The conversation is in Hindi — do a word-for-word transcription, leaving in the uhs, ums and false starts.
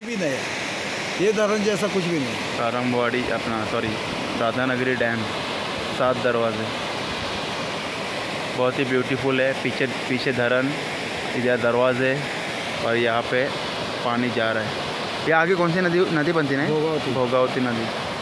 भी नहीं है, ये धरण जैसा कुछ भी नहीं। सारंगवाड़ी अपना सॉरी राधानगरी डैम, सात दरवाजे, बहुत ही ब्यूटीफुल है। पीछे पीछे धरण, इधर दरवाजे और यहाँ पे पानी जा रहा है। ये आगे कौन सी नदी नदी बनती है? भोगावती। भोगावती नदी।